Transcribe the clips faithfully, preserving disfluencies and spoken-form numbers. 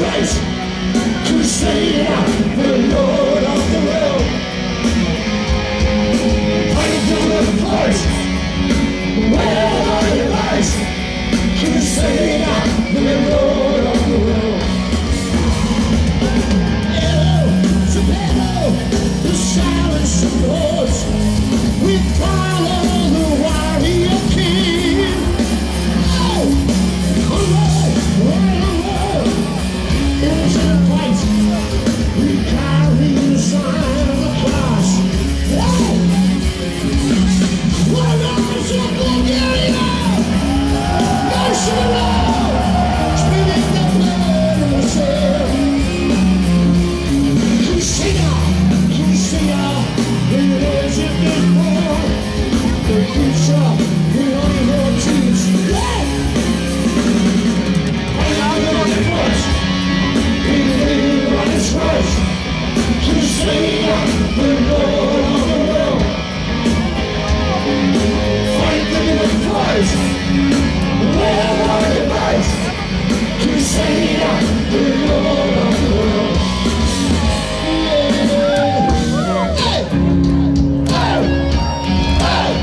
Christ, Crusader, the Lord of the world. Fight for the force, wherever it lies. Crusader, the Lord of the world. Hello, Toledo, the silence of lords. We follow the warrior king. Oh, alright, right away. Into the fight, we carry the sign of the cross. Oh, one eyes of Bulgaria, mercy Lord, spilling the blood of the sin. Crusader, Crusader, it is in the war. The future, we only want to spread. And I'm on the force. Christ, Crusader, the Lord of the world. Fight them in the Christ, wherever it lies. Crusader, the Lord of the world. Hey! Hey! Hey!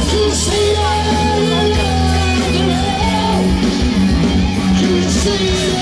See